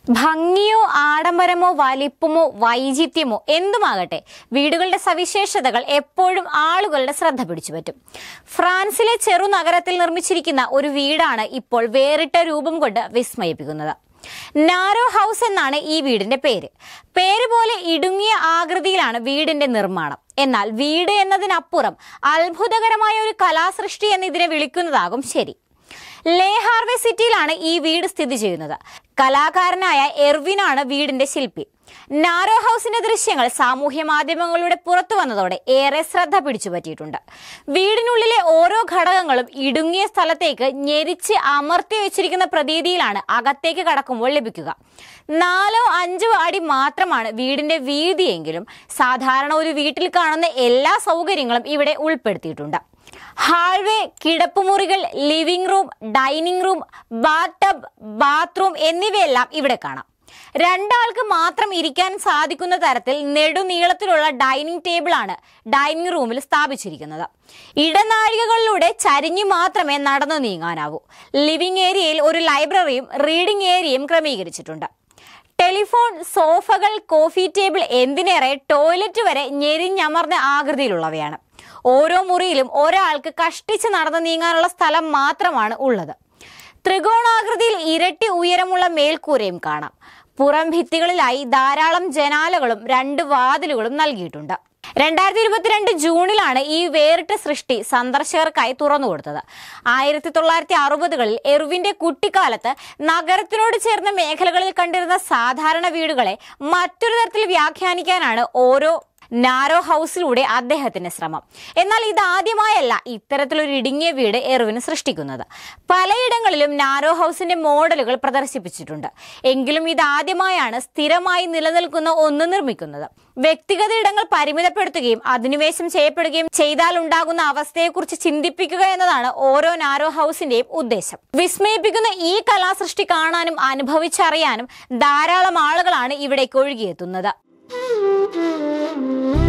ഭംഗിയോ ആഡംബരമോ വലിപ്പമോ വൈചിത്യമോ എന്തുമാകട്ടെ, വീടുകളുടെ സവിശേഷതകൾ എപ്പോഴും ആളുകളുടെ ശ്രദ്ധ പിടിച്ചുപറ്റും. ഫ്രാൻസിലെ ചെറുനഗരത്തിൽ നിർമ്മിച്ചിരിക്കുന്ന ഒരു വീടാണ് ഇപ്പോൾ വേറിട്ട രൂപം കൊണ്ട് വിസ്മയിപ്പിക്കുന്നത്. നാരോ ഹൗസ് എന്നാണ് ഈ വീടിന്റെ പേര്. പേര് പോലെ ഇടുങ്ങിയ ആകൃതിയിലാണ് വീടിന്റെ നിർമ്മാണം. എന്നാൽ വീട് എന്നതിനപ്പുറം അത്ഭുതകരമായ ഒരു കലാസൃഷ്ടി എന്ന് ഇതിനെ വിളിക്കുന്നതാകും ശരി. ലേ ഹാർവേ സിറ്റിയിലാണ് ഈ വീട് സ്ഥിതി ചെയ്യുന്നത്. കലാകാരനായ എർവിനാണ് വീടിന്റെ ശില്പി. നാരോ ഹൗസിന്റെ ദൃശ്യങ്ങൾ സാമൂഹ്യ മാധ്യമങ്ങളിലൂടെ പുറത്തു വന്നതോടെ ഏറെ ശ്രദ്ധ പിടിച്ചുപറ്റിയിട്ടുണ്ട്. വീടിനുള്ളിലെ ഓരോ ഘടകങ്ങളും ഇടുങ്ങിയ സ്ഥലത്തേക്ക് ഞെരിച്ച് അമർത്തി വെച്ചിരിക്കുന്ന പ്രതീതിയിലാണ് അകത്തേക്ക് കടക്കുമ്പോൾ ലഭിക്കുക. 4-5 അടി മാത്രമാണ് വീടിന്റെ വീതിയെങ്കിലും സാധാരണ ഒരു വീട്ടിൽ കാണുന്ന എല്ലാ സൗകര്യങ്ങളും ഇവിടെ ഉൾപ്പെടുത്തിയിട്ടുണ്ട്. ഹാൾവേ, കിടപ്പുമുറികൾ, living room, dining room, bath tub, bathroom എന്നിവയെല്ലാം ഇവിടെ കാണാം. 2 ആൾക്ക് മാത്രം ഇരിക്കാൻ സാധിക്കുന്ന തരത്തിൽ നെടുനീളത്തിലുള്ള ഡൈനിങ് ടേബിളാണ് ഡൈനിങ് റൂമിൽ സ്ഥാപിച്ചിരിക്കുന്നത്. ഇടനാഴികകളിലൂടെ ചരിഞ്ഞു മാത്രമേ നടന്നു നീങ്ങാനാവൂ. ലിവിംഗ് ഏരിയയിൽ ഒരു ലൈബ്രറിയും റീഡിംഗ് ഏരിയയും ക്രമീകരിച്ചിട്ടുണ്ട്. ടെലിഫോൺ, സോഫകൾ, കോഫി ടേബിൾ എന്തിനേറെ ടോയ്ലറ്റ് വരെ ഞെരിഞ്ഞമർന്ന ആകൃതിയിലുള്ളവയാണ്. ഓരോ മുറിയിലും ഒരാൾക്ക് കഷ്ടിച്ച് നടന്നു നീങ്ങാനുള്ള സ്ഥലം മാത്രമാണ് ഉള്ളത്. ത്രികോണാകൃതിയിൽ ഇരട്ടി ഉയരമുള്ള മേൽക്കൂരയും കാണാം. പുറം ഭിത്തികളിലായി ധാരാളം ജനാലകളും 2 വാതിലുകളും നൽകിയിട്ടുണ്ട്. 2022 ജൂണിലാണ് ഈ വേറിട്ട സൃഷ്ടി സന്ദർശകർക്കായി തുറന്നുകൊടുത്തത്. 1960കളിൽ എർവിന്റെ കുട്ടിക്കാലത്ത് നഗരത്തിനോട് ചേർന്ന മേഖലകളിൽ കണ്ടിരുന്ന സാധാരണ വീടുകളെ മറ്റൊരു തരത്തിൽ വ്യാഖ്യാനിക്കാനാണ് ഓരോ നാരോ ഹൗസിലൂടെ അദ്ദേഹത്തിന്റെ ശ്രമം. എന്നാൽ ഇതാദ്യമായല്ല ഇത്തരത്തിലൊരു ഇടുങ്ങിയ വീട് എർവിന് സൃഷ്ടിക്കുന്നത്. പലയിടങ്ങളിലും നാരോ ഹൗസിന്റെ മോഡലുകൾ പ്രദർശിപ്പിച്ചിട്ടുണ്ട്. എങ്കിലും ഇതാദ്യമായാണ് സ്ഥിരമായി നിലനിൽക്കുന്ന ഒന്ന് നിർമ്മിക്കുന്നത്. വ്യക്തിഗത ഇടങ്ങൾ പരിമിതപ്പെടുത്തുകയും അധിനിവേശം ചെയ്യപ്പെടുകയും ചെയ്താൽ ഉണ്ടാകുന്ന അവസ്ഥയെക്കുറിച്ച് ചിന്തിപ്പിക്കുക എന്നതാണ് ഓരോ നാരോ ഹൗസിന്റെയും ഉദ്ദേശം. വിസ്മയിപ്പിക്കുന്ന ഈ കലാസൃഷ്ടി കാണാനും അനുഭവിച്ചറിയാനും ധാരാളം ആളുകളാണ് ഇവിടേക്ക് ഒഴുകിയെത്തുന്നത്.